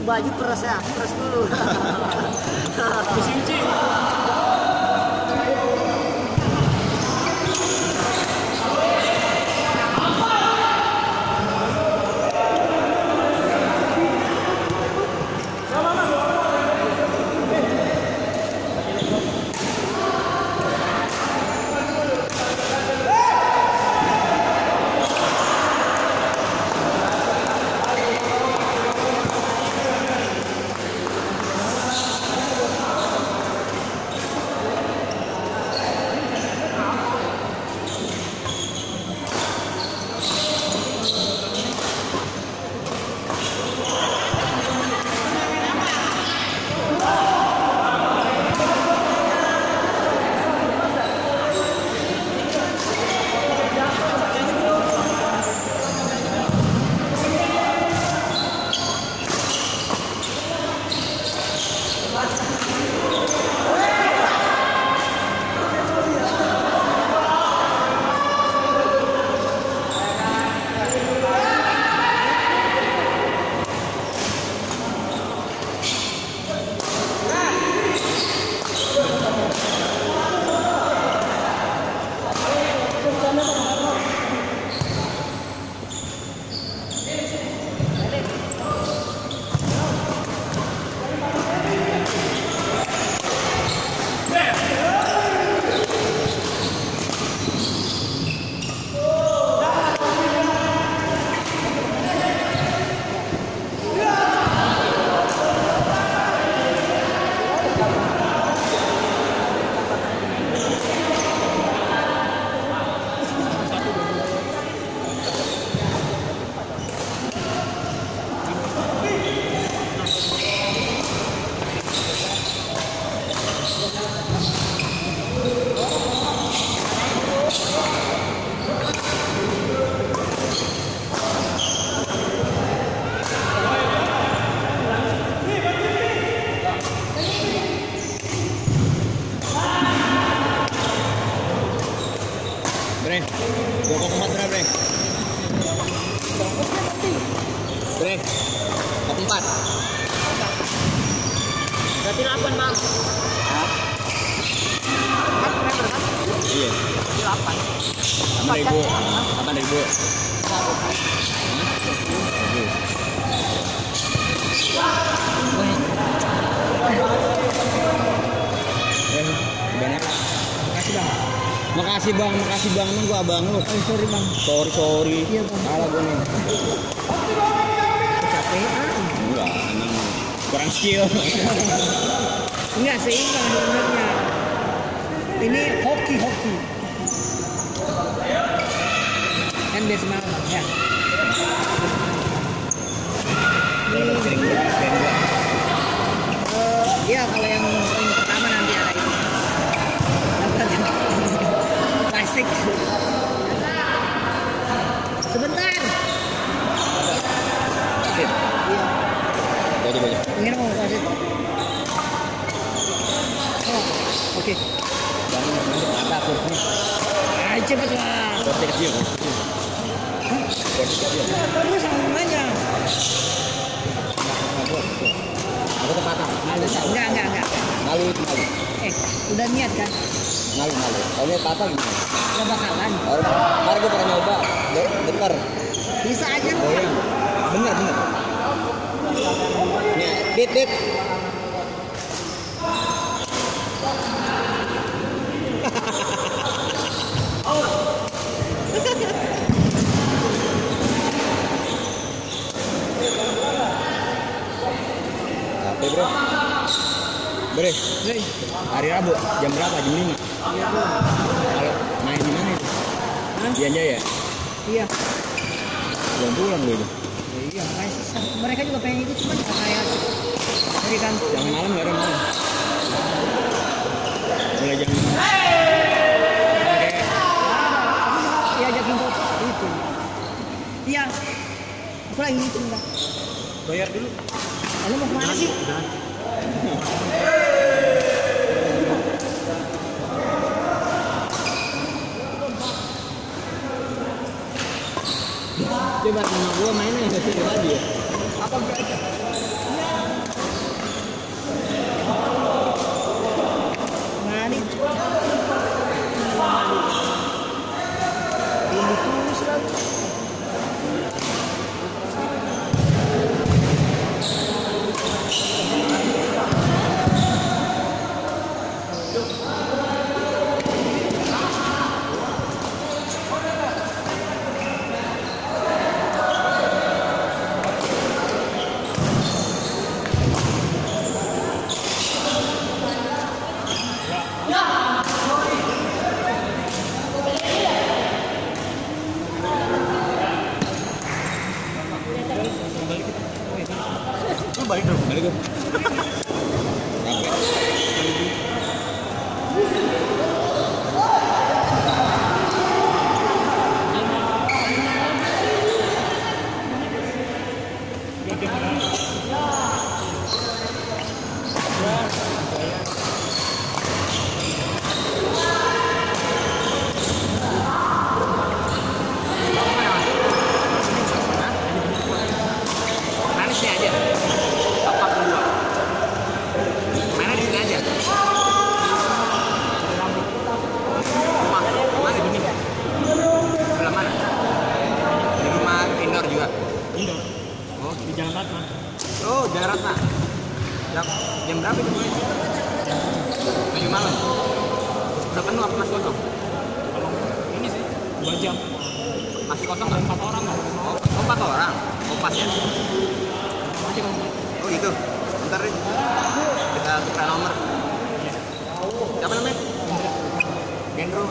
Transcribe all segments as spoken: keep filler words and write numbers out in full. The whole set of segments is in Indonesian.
baju peras ya, peras dulu. Kucing. Bre, dua koma empat berapa, Bre? Bre, koma empat. Berarti delapan bang. Hah? Kan meter kan? Iya. Berarti delapan. delapan ribu. delapan ribu. Eh, banyak. Makasih bang. Makasih bang, makasih bang, emang gua abang lu. Oh, sorry bang. Sorry sorry. Iya bang. Salah gua nih. Kecapean. Enggak, emang kurang skill. Enggak seimbang sebenarnya. Ini hoki hoki. Kan biasa malam ya. Ini Sering gua, sering gua. eh, ya kalau yang poin pertama nanti ada ini. Plastik. Sebentar. Sip. Iya. Baca baca. Ini mau kasih. Oh, oke. Bang, nanti ada kursnya. Ah, cepet lah. Kursi kecil. Kursi kecil. Terus sama aja. Aku tempatan. Malu, Enggak, enggak, enggak. malu itu malu. Eh, udah niat kan? Malu malu. Kalau lihat patah gimana? Gak bakalan. Orang kemarin gue pernah nyoba, de- deker, Bisa aja lu. goreng. Bener bener. Nih, dit dit. Capek bro. Bre, Hei, hari Rabu jam berapa? Jam lima. iya bro. Kalau main di mana itu? Hah? Di Anjay ya? Iya. Belum pulang gue itu. Ya, iya, makanya susah. Mereka juga pengen ikut cuma nggak kayak dari kantor. Yang malam nggak ada malam. Mulai jam oke. Diajakin foto itu. Iya. Aku lagi itu enggak. Bayar dulu. Lalu mau kemana sih? Coba sama gue mainnya nggak sih lagi ya? Apa belajar? Iya. Balik dong, balik dong. Manisnya aja. Apa kedua? Mainnya di sini aja. Rumah, mana di sini? Sebelah mana? Di rumah indoor juga. Indoor. Oh, Di Jalan Ratna. oh Jalan Ratna. Jam, jam berapa itu mulai? Tujuh malam. Udah penuh apa masih kosong? Kalau ini sih dua jam. Masih kosong Ada nggak? empat orang kan? Oh, oh, empat orang. Oh, pas ya. Masih kalau Oh gitu. Bentar deh. Kita tukar nomor. Siapa namanya? Gendro.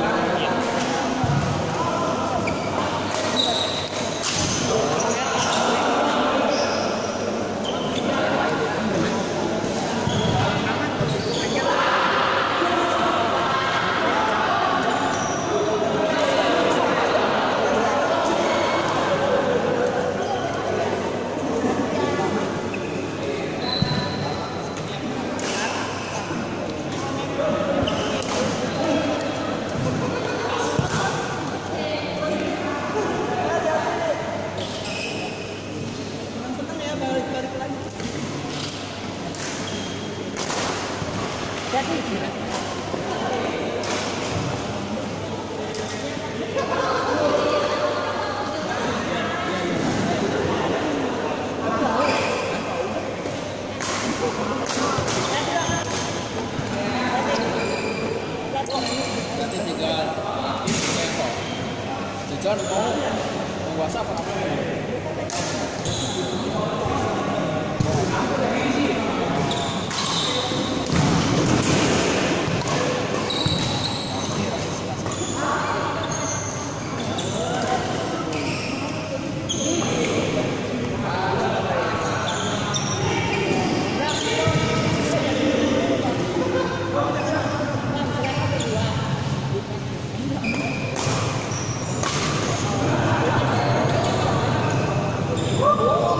Tujuan mau puasa apa apa? Oh,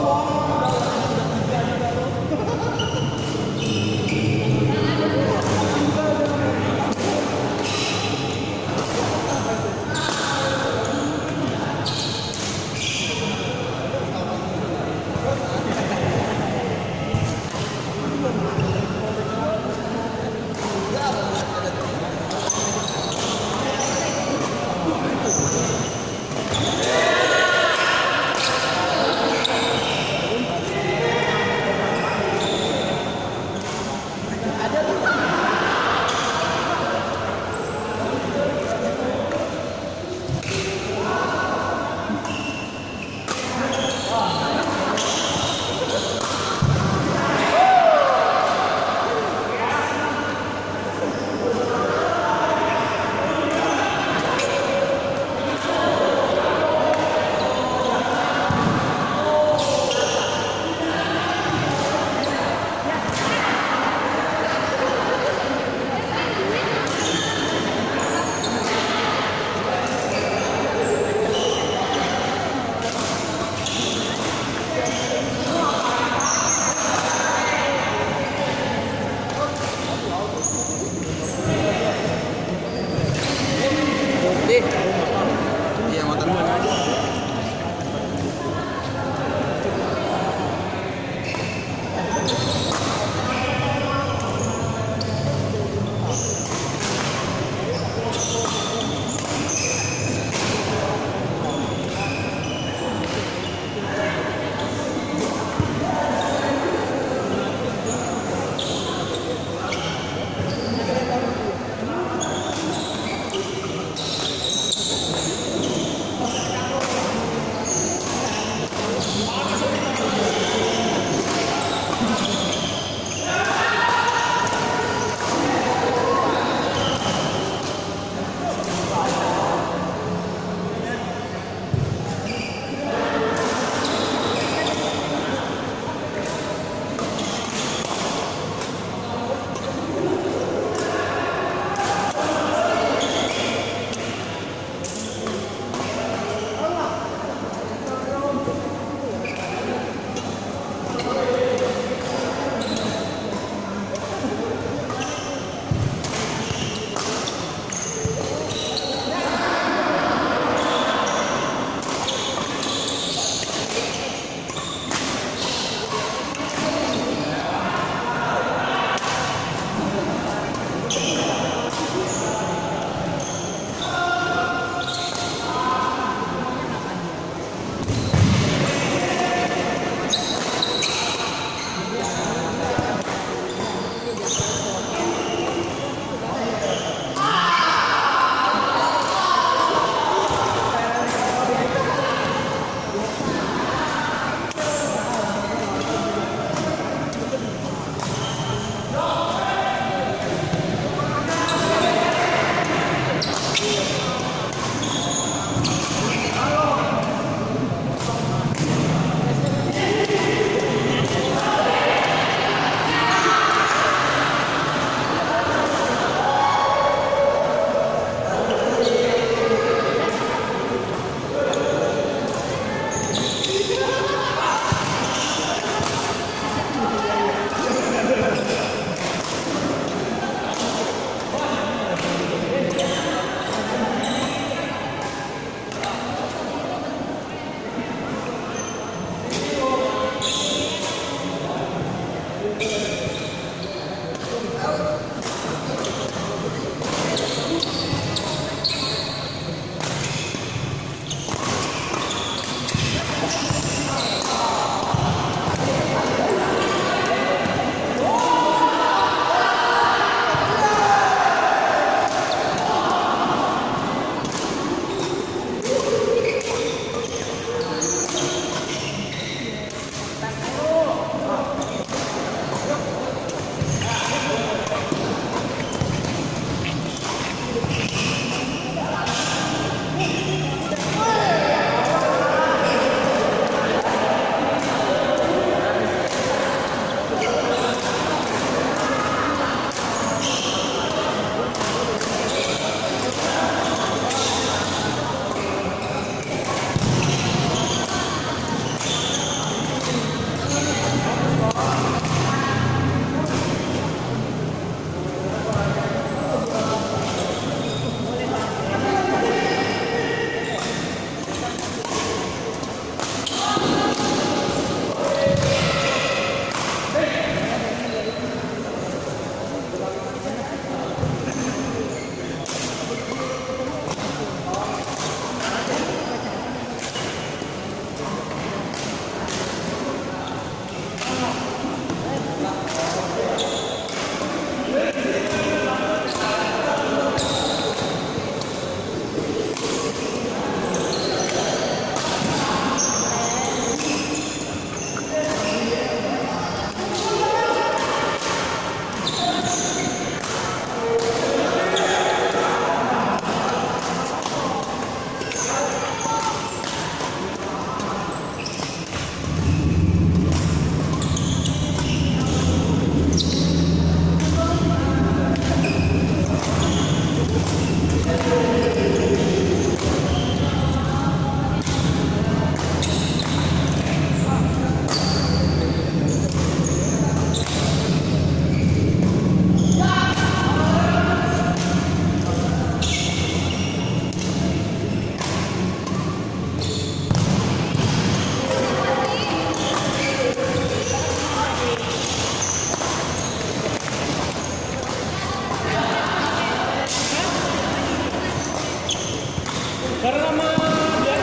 Karena mah dia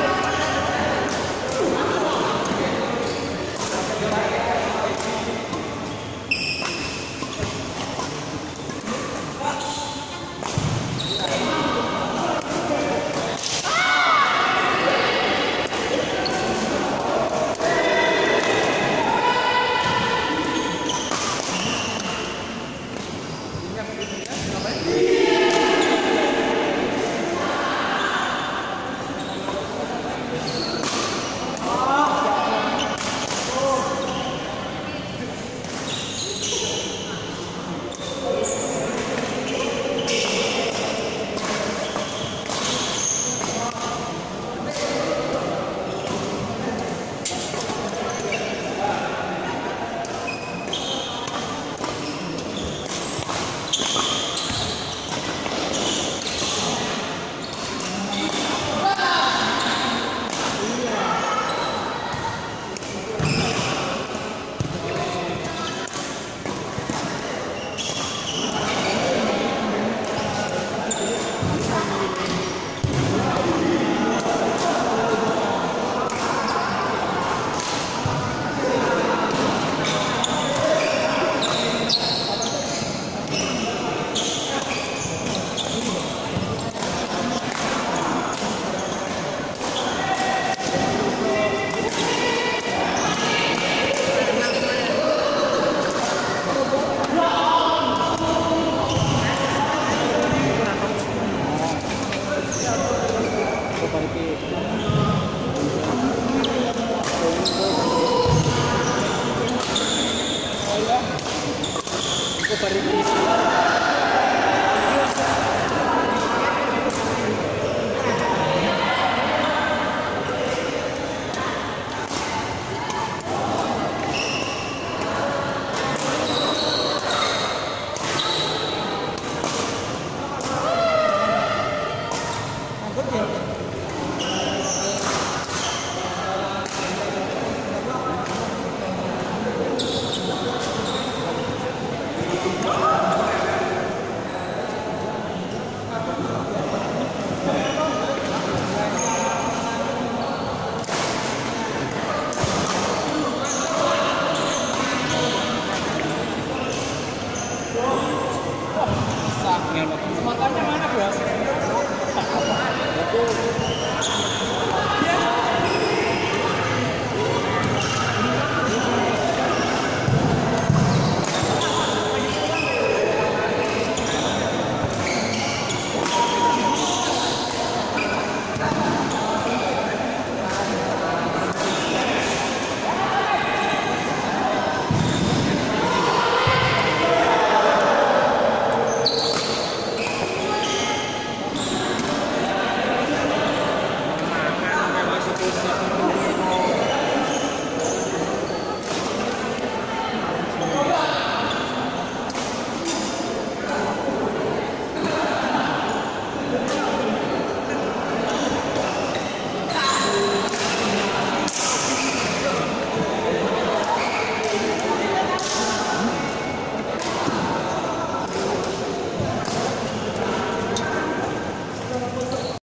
Super